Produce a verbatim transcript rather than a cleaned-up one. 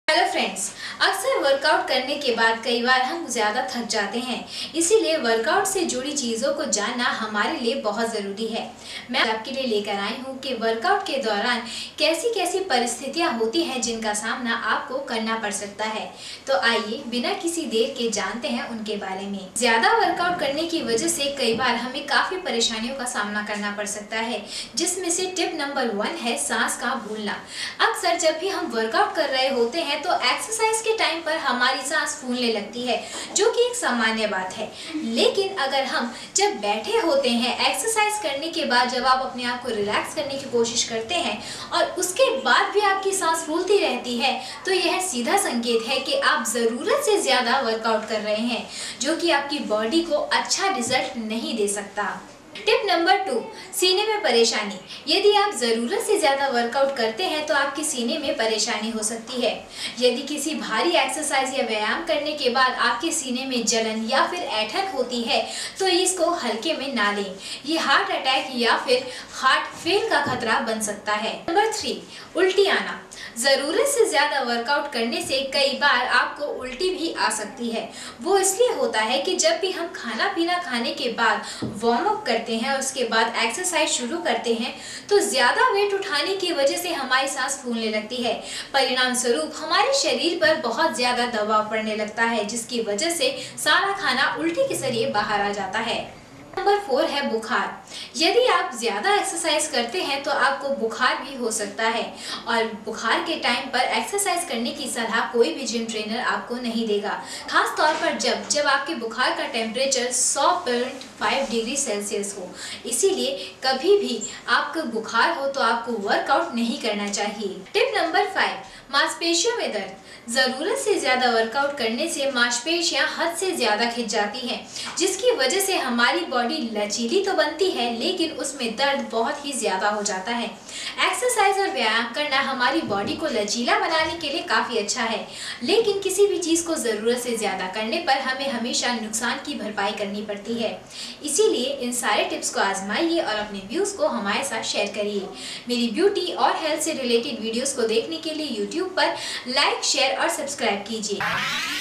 Hello friends, अक्सर workout करने के बाद कई बार हम ज़्यादा थक जाते हैं, इसीलिए वर्कआउट से जुड़ी चीज़ों को जानना हमारे लिए बहुत ज़रूरी है। मैं आपके लिए लेकर आई हूँ कि वर्कआउट के दौरान कैसी कैसी परिस्थितियाँ होती हैं जिनका सामना आपको करना पड़ सकता है। तो आइए बिना किसी देर के जानते हैं उनके बारे में। ज़्यादा वर्कआउट करने की वजह से कई बार हमें काफ़ी परेशानियों का सामना करना पड़ सकता है, जिसमें से टिप नंबर वन है सांस का भूलना। अक्सर जब भी हम वर्कआउट कर रहे होते हैं तो एक्सरसाइज के टाइम पर हमारी सांस फूलने लगती है, जो कि एक सामान्य बात है। लेकिन अगर हम जब बैठे होते हैं एक्सरसाइज करने के बाद, जब आप अपने आप को रिलैक्स करने की कोशिश करते हैं और उसके बाद भी आपकी सांस फूलती रहती है, तो यह सीधा संकेत है कि आप ज़रूरत से ज़्यादा वर्कआउट कर रहे हैं, जो कि आपकी बॉडी को अच्छा रिजल्ट नहीं दे सकता। टिप नंबर टू, सीने में परेशानी। यदि आप ज़रूरत से ज़्यादा वर्कआउट करते हैं तो आपके सीने में परेशानी हो सकती है। यदि किसी भारी एक्सरसाइज या व्यायाम करने के बाद आपके सीने में जलन या फिर ऐंठन होती है तो इसको हल्के में ना लें। ये हार्ट अटैक या फिर हार्ट फेल का खतरा बन सकता है। नंबर थ्री, उल्टी आना। ज़रूरत से ज़्यादा वर्कआउट करने से कई बार आपको उल्टी भी आ सकती है। वो इसलिए होता है कि जब भी हम खाना पीना खाने के बाद वार्म अप करते हैं और उसके बाद एक्सरसाइज शुरू करते हैं तो ज़्यादा वेट उठाने की वजह से हमारी सांस फूलने लगती है। परिणाम स्वरूप हमारे शरीर पर बहुत ज़्यादा दबाव पड़ने लगता है, जिसकी वजह से सारा खाना उल्टी के जरिए बाहर आ जाता है। नंबर फोर है बुखार। यदि आप ज़्यादा एक्सरसाइज करते हैं तो आपको बुखार भी हो सकता है, और बुखार के टाइम पर एक्सरसाइज करने की सलाह कोई भी जिम ट्रेनर आपको नहीं देगा, खास तौर पर जब जब आपके बुखार का टेम्परेचर सौ पॉइंट फाइव डिग्री सेल्सियस हो। इसीलिए कभी भी आपको बुखार हो तो आपको वर्कआउट नहीं करना चाहिए। टिप नंबर फाइव, मांसपेशियों में दर्द। ज़रूरत से ज़्यादा वर्कआउट करने से मांसपेशियां हद से ज़्यादा खिंच जाती हैं, जिसकी वजह से हमारी बॉडी लचीली तो बनती है लेकिन उसमें दर्द बहुत ही ज़्यादा हो जाता है। एक्सरसाइज और व्यायाम करना हमारी बॉडी को लचीला बनाने के लिए काफ़ी अच्छा है, लेकिन किसी भी चीज़ को ज़रूरत से ज़्यादा करने पर हमें हमेशा नुकसान की भरपाई करनी पड़ती है। इसीलिए इन सारे टिप्स को आजमाइए और अपने व्यूज़ को हमारे साथ शेयर करिए। मेरी ब्यूटी और हेल्थ से रिलेटेड वीडियोज़ को देखने के लिए यूट्यूब पर लाइक, शेयर और सब्सक्राइब कीजिए।